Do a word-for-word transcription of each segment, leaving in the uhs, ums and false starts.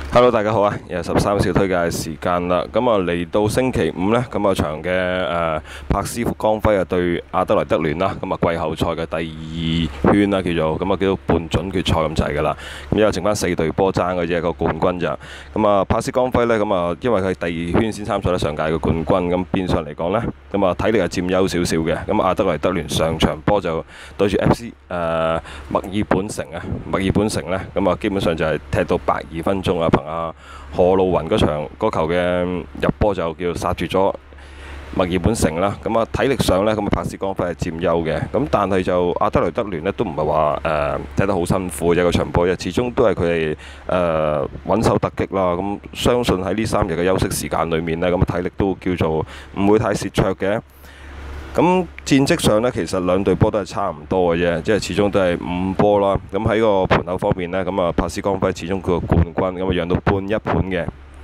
Hello，大家好啊！又係十三少推介嘅時間啦。咁啊，嚟到星期五呢，咁啊場嘅誒柏斯光輝啊對阿德萊德聯啦，咁啊季後賽嘅第二圈啦，叫做咁啊叫做半準決賽咁滯㗎啦。咁因為剩翻四隊波爭嘅啫，個冠軍咋。咁啊，柏斯光輝呢，咁啊因為佢係第二圈先參賽咧上屆嘅冠軍，咁變相嚟講呢，咁啊體力係佔優少少嘅。咁阿德萊德聯上場波就對住 F C 誒墨爾本城啊，墨爾本城呢，咁啊基本上就係踢到百二分鐘啊。啊，何路雲嗰場嗰球嘅入波就叫殺絕咗墨爾本城啦。咁啊，體力上呢，咁啊柏斯光輝係佔優嘅。咁但係就阿德萊德聯呢，都唔係話誒踢得好辛苦嘅一個場波，始終都係佢哋誒穩守突擊啦。咁相信喺呢三日嘅休息時間裏面呢，咁啊體力都叫做唔會太蝕灼嘅。咁戰績上呢，其實兩隊波都係差唔多嘅啫，即係始終都係五波啦。咁喺個盤口方面呢，咁啊柏斯光輝始終佢個冠軍，咁啊讓到半一盤嘅。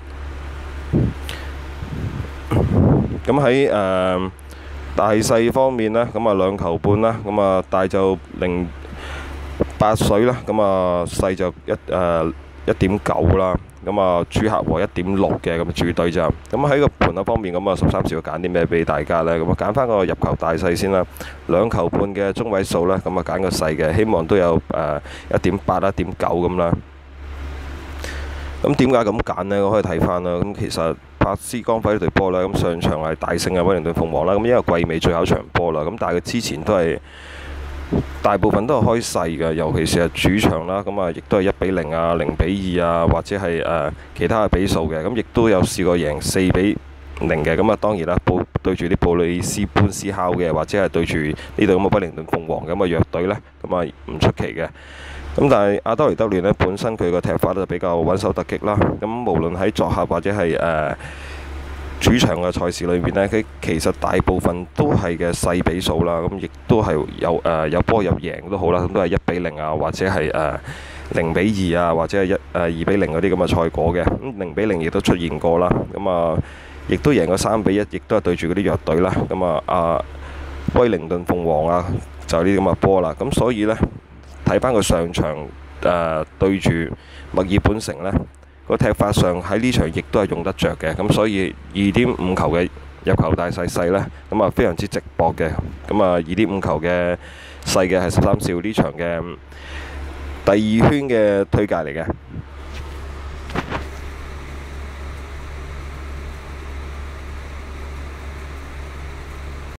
咁喺誒大細方面呢，咁啊兩球半啦，咁啊大就零八水啦，咁啊細就一誒一點九啦。咁啊，主客和一點六嘅咁主隊咋。咁喺個盤口方面，咁啊十三少揀啲咩俾大家呢？咁啊揀翻個入球大細先啦，兩球半嘅中位數啦，咁啊揀個細嘅，希望都有誒一點八、一點九咁啦。咁點解咁揀呢？我可以睇翻啦。咁其實柏斯光輝呢隊波呢，咁上場係大勝嘅威靈頓鳳凰啦。咁因為季尾最後一場波啦，咁但係佢之前都係大部分都係開細嘅，尤其是係主場啦，咁啊亦都係一比零啊、零比二啊，或者係誒、呃、其他嘅比數嘅，咁亦都有試過贏四比零嘅，咁啊當然啦，布對住啲布里斯班斯考嘅，或者係對住呢度咁嘅威靈頓鳳凰咁嘅弱隊呢，咁啊唔出奇嘅。咁但係阿德萊德聯呢，本身佢個踢法就比較穩守突擊啦，咁無論喺作客或者係誒、呃主場嘅賽事裏面呢，佢其實大部分都係嘅細比數啦，咁亦都係有誒、呃、有波有贏都好啦，咁都係一比零啊，或者係誒零比二啊，或者係一誒二比零嗰啲咁嘅賽果嘅。咁零比零亦都出現過啦，咁啊亦都贏過三比一，亦都係對住嗰啲弱隊啦。咁啊啊威靈頓鳳凰啊，就係呢啲咁嘅波啦。咁所以呢，睇翻佢上場誒、呃、對住墨爾本城呢。個踢法上喺呢場亦都係用得着嘅，咁所以二點五球嘅入球大細細呢，咁啊非常之直博嘅，咁啊二點五球嘅細嘅係十三少呢場嘅第二圈嘅推介嚟嘅。